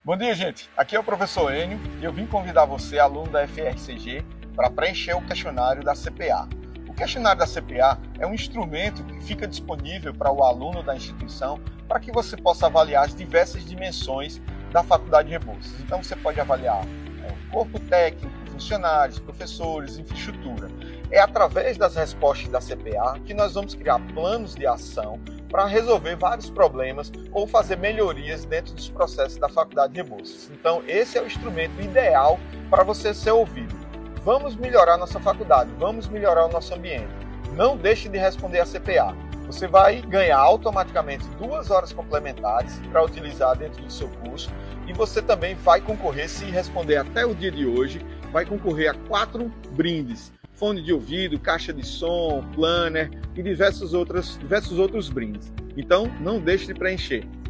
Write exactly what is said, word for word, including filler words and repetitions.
Bom dia, gente. Aqui é o professor Enio e eu vim convidar você, aluno da F R C G, para preencher o questionário da C P A. O questionário da C P A é um instrumento que fica disponível para o aluno da instituição para que você possa avaliar as diversas dimensões da Faculdade de Rebouças. Então você pode avaliar é, o corpo técnico, funcionários, professores, infraestrutura. É através das respostas da C P A que nós vamos criar planos de ação para resolver vários problemas ou fazer melhorias dentro dos processos da Faculdade de Rebouças. Então, esse é o instrumento ideal para você ser ouvido. Vamos melhorar nossa faculdade, vamos melhorar o nosso ambiente. Não deixe de responder a C P A. Você vai ganhar automaticamente duas horas complementares para utilizar dentro do seu curso e você também vai concorrer, se responder até o dia de hoje, vai concorrer a quatro brindes. Fone de ouvido, caixa de som, planner e diversos outros, diversos outros brindes. Então, não deixe de preencher.